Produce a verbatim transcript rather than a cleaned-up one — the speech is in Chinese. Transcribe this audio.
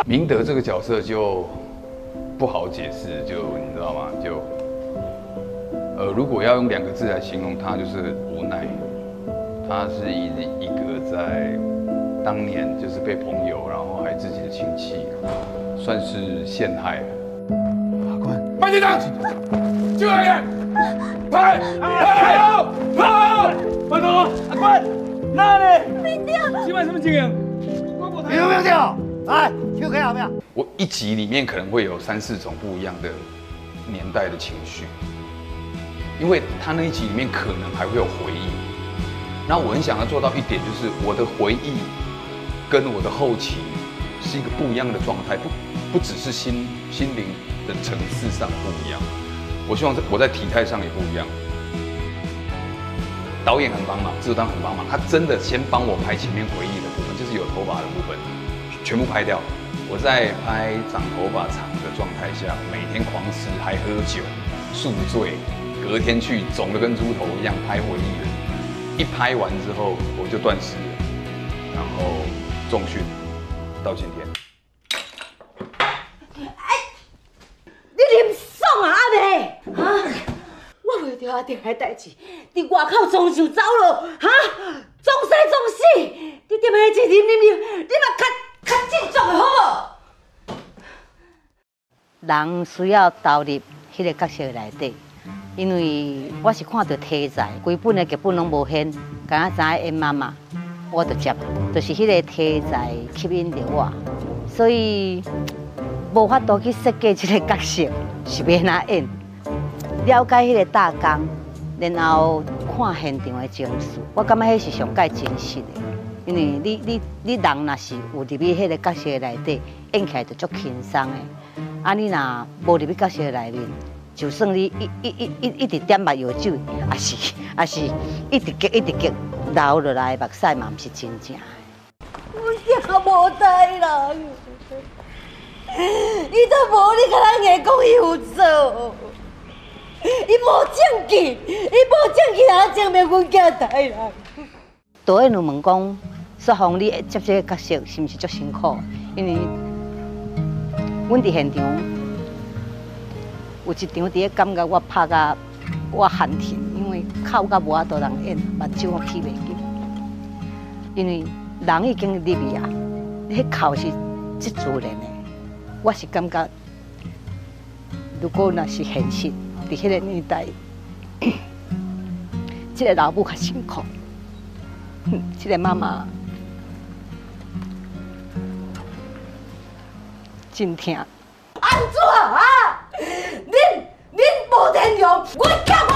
明德这个角色就不好解释，就你知道吗？就呃，如果要用两个字来形容他，就是无奈。他是一一个在当年就是被朋友，然后还自己的亲戚，算是陷害。 法官， 班警长，救人员，拍，拍好，拍好，班长，阿官，哪里？没掉。今晚什么情形？ 你有没有掉？来，就可以好不好？ 我一集里面可能会有三四种不一样的年代的情绪，因为他那一集里面可能还会有回忆。然后我很想要做到一点，就是我的回忆跟我的后期是一个不一样的状态，不不只是心心灵的层次上不一样。我希望我在体态上也不一样。导演很帮忙，制作单很帮忙，他真的先帮我拍前面回忆的部分，就是有头发的部分，全部拍掉。我在拍长头发长的状态下，每天狂吃还喝酒，宿醉，隔天去肿得跟猪头一样拍回忆的。一拍完之后，我就断食了，然后重训到今天。 哎，你啉爽啊阿妹？啊！我为着阿弟的代志，伫外口装上走了，哈，装死装死！你踮遐一啉啉啉，你嘛较较振作的好无？人需要投入迄个角色内底。因为我是看到题材，规本的剧本拢无限，敢若知影演妈妈，我就接，就是迄个题材吸引着我，所以无法度去设计这个角色是要哪演，了解迄个大纲，然后看现场的情绪，我感觉迄是上界真实的。因为你你你人若是有入去迄个角色内底，演起来就足轻松的，啊你若无入去角色内面。就算你一一一一一直点目药酒，也是也是一直激一直激流落来的目屎嘛，毋是真正的。我也无代人，伊都无你甲人硬讲伊有做，伊无证据，伊无证据哪证明阮囝代人？导演有问讲，说红你接这个角色是毋是足辛苦？因为阮伫现场。有一场伫咧感觉我拍甲我喊停，因为口甲无法度人演，目睭我起袂紧。因为人已经入去啊，迄口是即自然的。我是感觉，如果若是现实，伫迄个年代，即个老母较辛苦，即个妈妈真疼。安怎啊？恁恁无天良，我叫我